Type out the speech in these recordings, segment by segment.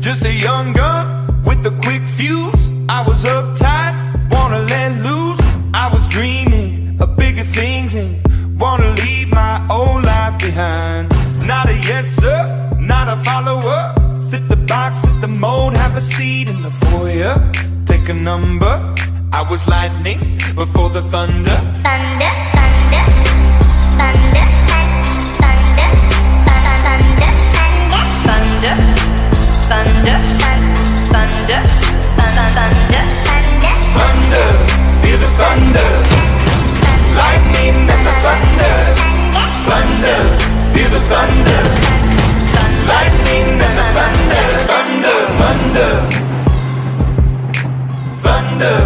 Just a young gun with a quick fuse. I was uptight, wanna let loose. I was dreaming of bigger things and wanna leave my old life behind. Not a yes sir, not a follower. Fit the box, fit the mold, have a seat in the foyer. Take a number. I was lightning before the thunder. Thunder, thunder, thunder, thunder, thunder, thunder, thunder, thunder, thunder, thunder, feel the thunder. Lightning and the thunder. Thunder, feel the thunder. Lightning and the thunder. Thunder, thunder, thunder.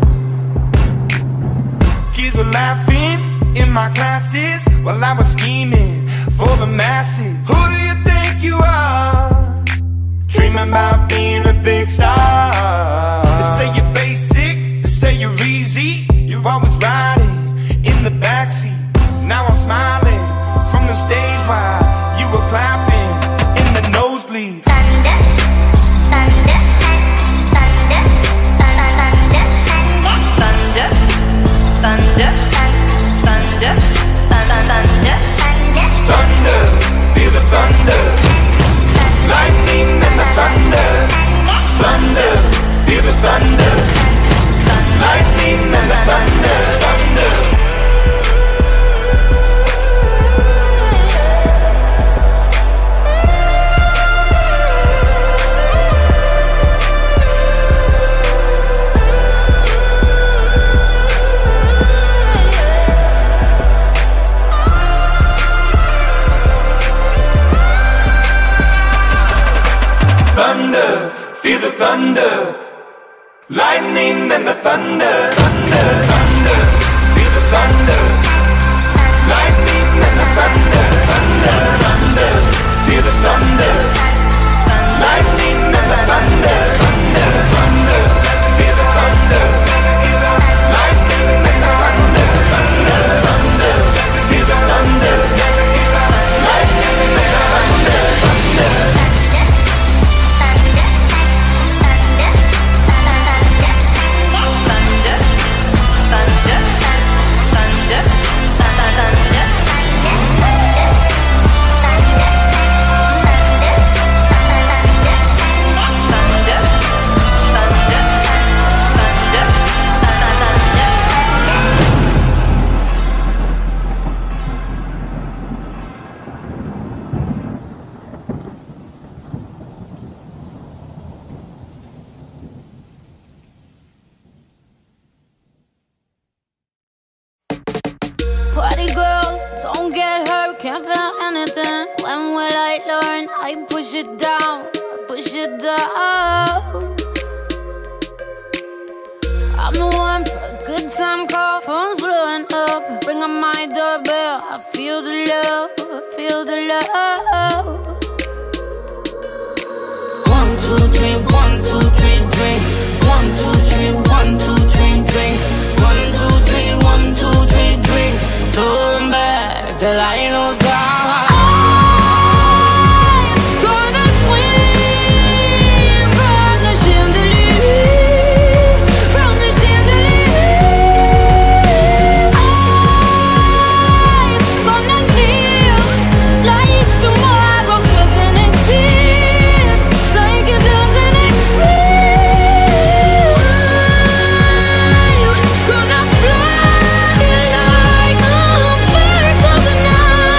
Kids were laughing in my classes while I was scheming for the masses. Who do you think you are? Dreaming about being a big star. They say you're basic, they say you're easy. You're always riding in the backseat. Now I'm smiling from the stage while you were clapping in the nosebleed. thunder, thunder, thunder, thunder, thunder, thunder, thunder, thunder, Thunder, feel the thunder. Lightning and the thunder. Thunder, feel the thunder. Lightning and the thunder. Thunder. Thunder, feel the thunder. Lightning and the thunder. Thunder, thunder, feel the thunder. Lightning and the thunder. Thunder, thunder, feel the thunder. Lightning and the thunder. Thunder, thunder, feel the thunder. Lightning and the thunder. Thunder, thunder, feel the thunder. Lightning and the thunder. Thunder. Party girls, don't get hurt, can't feel anything. When will I learn? I push it down, push it down. I'm the one for a good time call, phone's blowing up. Bring on my doorbell, I feel the love, feel the love. 1, 2, 3, 1, 2, 3, drink. 1, 2, 3, 1, 2, 3, drink. 1, 2, 3, 1, 2, 3, drink. Turn back till I lose God. I'm gonna swim from the chandelier, from the chandelier. I'm gonna live like tomorrow doesn't exist, like it doesn't exist. I'm gonna fly like a bird of the night.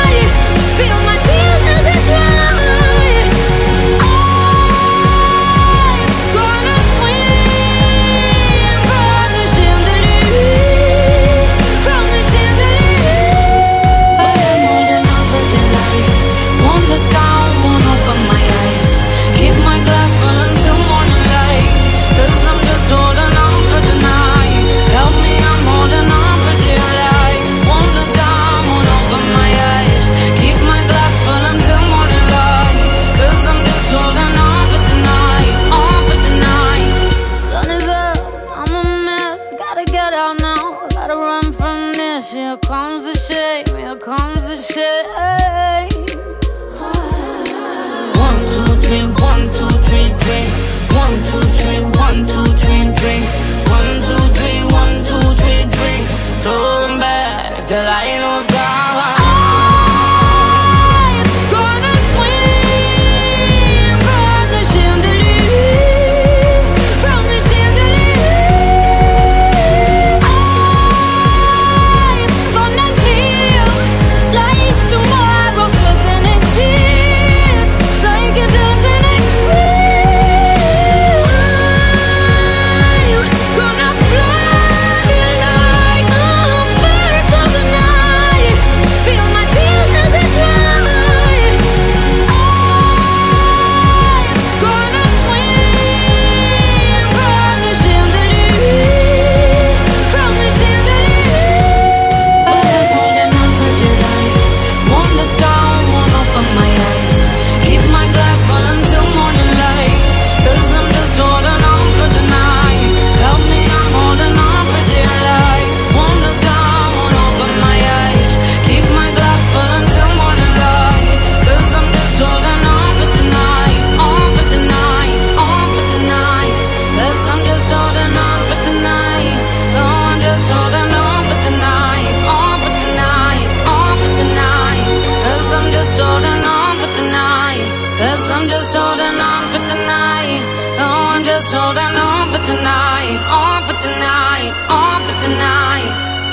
just holding on for tonight. Oh, I'm just holding on for tonight. On for tonight. On for tonight.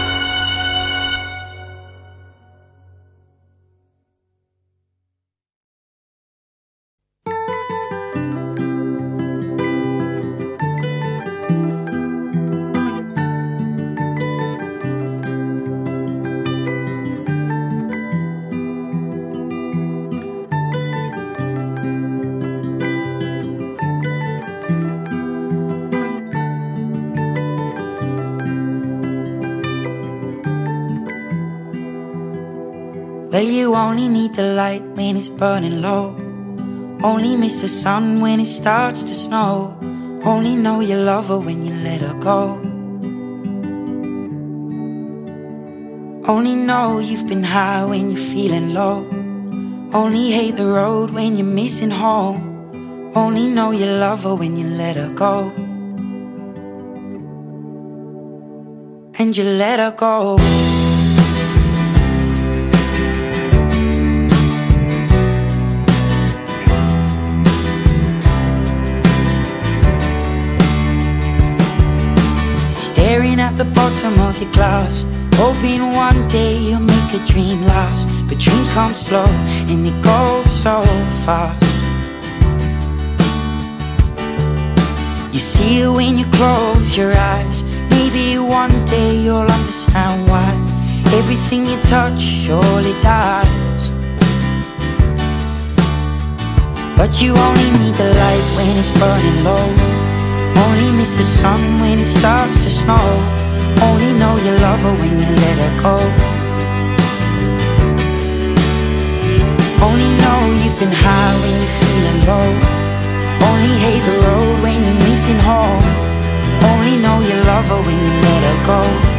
Well, you only need the light when it's burning low. Only miss the sun when it starts to snow. Only know you love her when you let her go. Only know you've been high when you're feeling low. Only hate the road when you're missing home. Only know you love her when you let her go. And you let her go. Staring at the bottom of your glass, hoping one day you'll make a dream last. But dreams come slow and they go so fast. You see it when you close your eyes. Maybe one day you'll understand why everything you touch surely dies. But you only need the light when it's burning low. Only miss the sun when it starts to snow. Only know you love her when you let her go. Only know you've been high when you're feeling low. Only hate the road when you're missing home. Only know you love her when you let her go.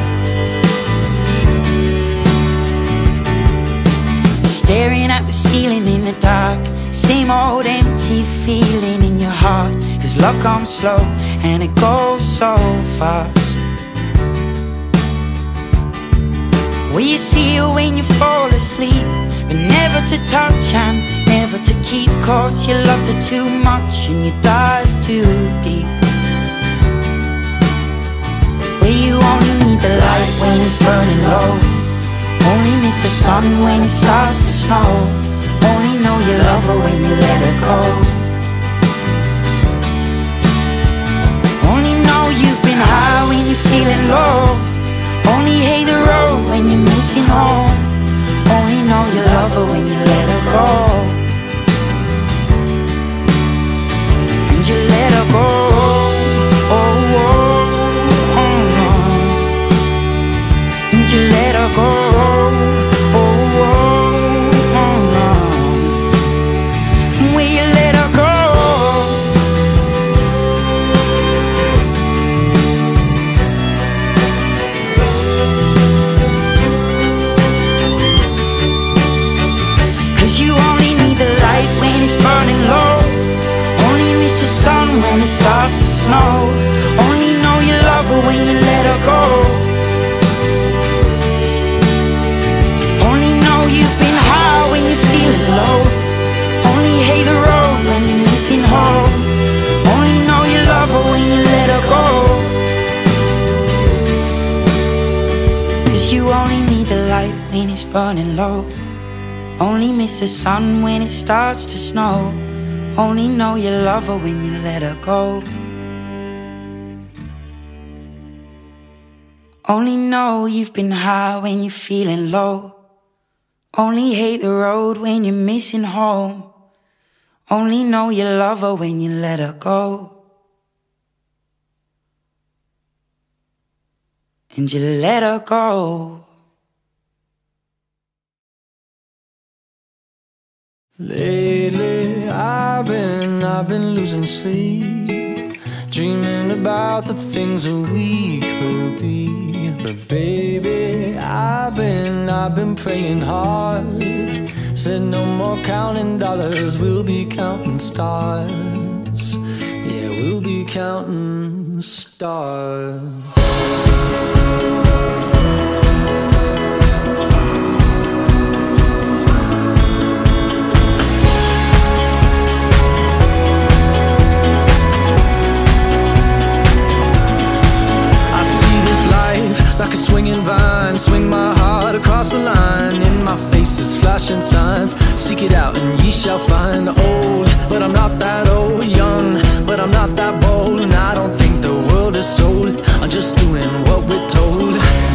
Staring at the ceiling in the dark, same old empty feeling in your heart. Cause love comes slow and it goes so fast. Well, you see her when you fall asleep, but never to touch and never to keep. Cause you loved her too much and you dive too deep. Well, you only need the light when it's burning low. Only miss the sun when it starts to snow. Only know you love her when you let her go. Only know you've been high when you're feeling low. Only hate the road when you're missing home. Only know you love her when you let her go. And you let her go. Oh, oh, oh, oh. And you let her go. When it starts to snow, only know you love her when you let her go. Only know you've been high when you're feeling low. Only hate the road when you're missing home. Only know you love her when you let her go. Cause you only need the light when it's burning low. Only miss the sun when it starts to snow. Only know you love her when you let her go. Only know you've been high when you're feeling low. Only hate the road when you're missing home. Only know you love her when you let her go. And you let her go. Lately I've been losing sleep, dreaming about the things that we could be. But baby, I've been praying hard. Said no more counting dollars, we'll be counting stars. Yeah, we'll be counting stars. shall find. Old, but I'm not that old. Young, but I'm not that bold. And I don't think the world is sold. I'm just doing what we're told.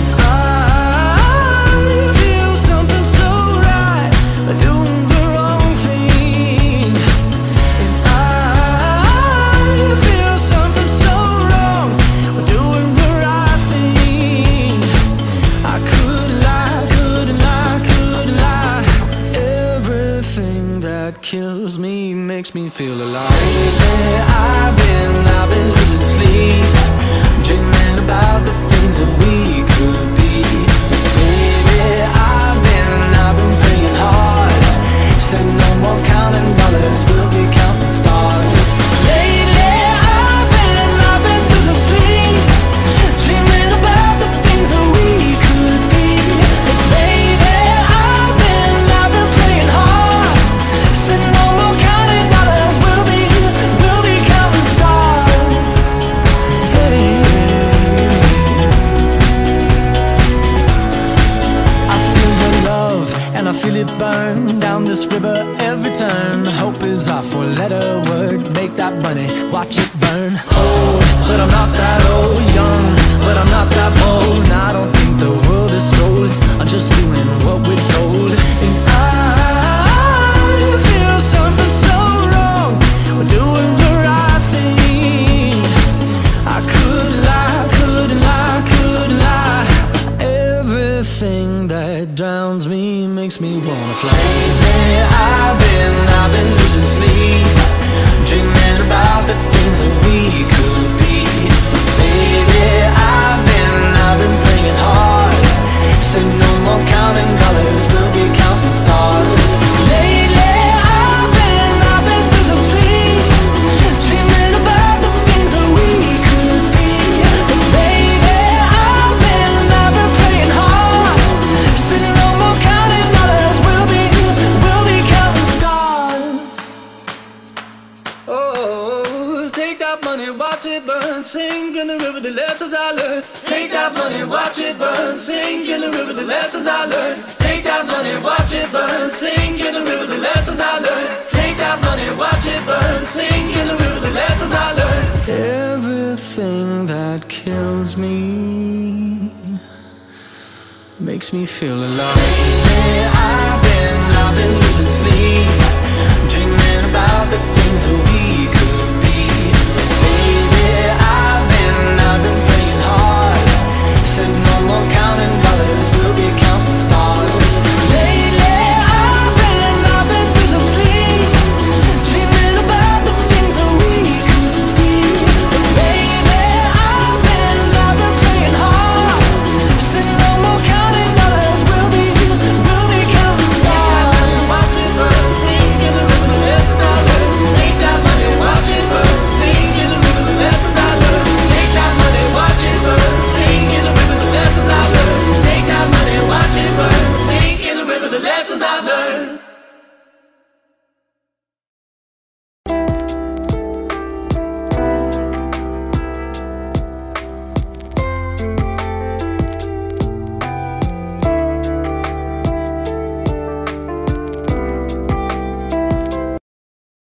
I feel something so right, doing the wrong thing. And I feel something so wrong, doing the right thing. I could lie, could lie, could lie. Everything that kills me makes me feel alive. Lately I've been losing sleep, dreaming about the things that we could be. Baby, I've been praying hard. Said no more counting dollars, we'll be counting stars. Lately I've been losing sleep, dreaming about the things that we could be. Baby, I've been praying hard. Said no more counting dollars, we'll be counting stars. Hey. I feel your love and I feel it burn down this river every turn. Hope is our four-letter word. Make that money, watch it burn. Old, but I'm not that old. Young, but I'm not that bold. And I don't think the world is sold. I'm just doing what we're told. And I feel something so wrong, we're doing the right thing. I could lie, could lie, could lie. Everything that drowns me makes me wanna fly. Lately I've been losing sleep, dreaming about the things that we could be. Baby, I've been praying hard. Said no more counting dollars, we'll be counting stars. Lately I've been losing sleep, dreaming about the things that we could be. But baby, I've been praying hard. Said no more counting dollars, we'll be counting stars. Oh, take that money, watch it burn, sink in the river, the lessons I learned. Take that money, watch it burn, sink in the river, the lessons I learned. Take that money, watch it burn, sink in the river, the lessons I learned. Take that money, watch it burn, sink in the river, the lessons I learned. Everything that kills me makes me feel alive.